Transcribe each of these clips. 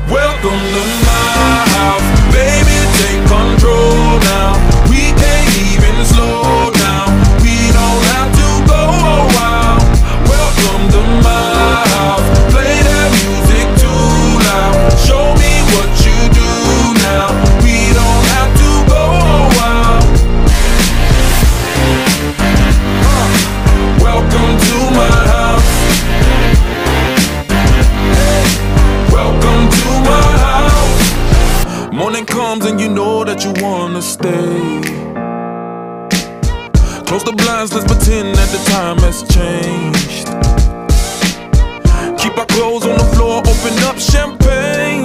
Welcome to my house, baby, take control now. We can't even slow down, we don't have to go a while. Welcome to my house, play that music too loud. Show me what you do now, we don't have to go a while. Welcome to my house. Welcome to my house. Morning comes and you know that you wanna stay. Close the blinds, let's pretend that the time has changed. Keep our clothes on the floor, open up champagne.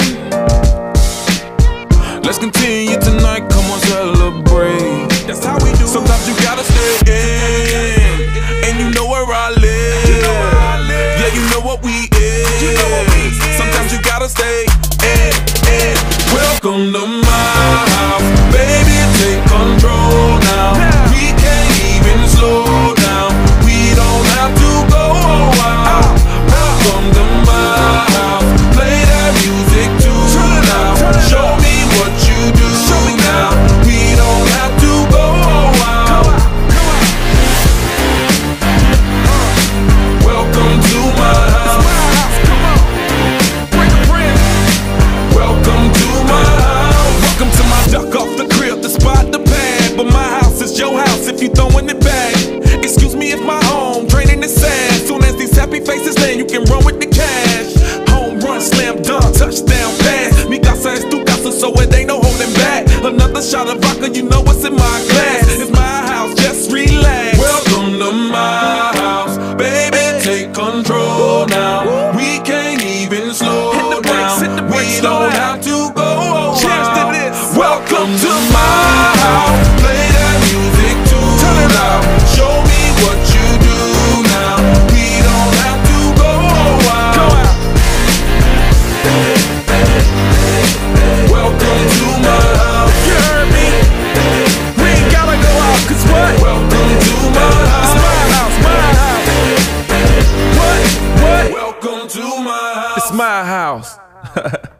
Let's continue tonight, come on, celebrate. That's how we do. Sometimes you gotta stay in, and you know where I live. Yeah, you know what we is. Sometimes you gotta stay in. Welcome to my house, baby, take control now. We can't even slow down, we don't have to go a while. Welcome to my house, play that music too loud. Show me what you do now, we don't have to go a while. Welcome to my house. Welcome to my house. Welcome to my duck off the crib, the spot, the pad. But my house is your house if you throwing it back. Excuse me if my home draining is sad. Soon as these happy faces land, you can run with the cash. Home run, slam dunk, touchdown pass. Mi casa es tu casa, so it ain't no holding back. Another shot of vodka, you know what's in my glass. It's my house, just relax. Welcome to my house, baby, take control now. We can't even slow down, we don't have to go a while. Welcome to my house, play that music too loud. Show me what you do now, we don't have to go a while. Welcome to my house. You heard me? We ain't gotta go out, cause what? Welcome to my house. It's my house, my house. What? Welcome to my house. It's my house.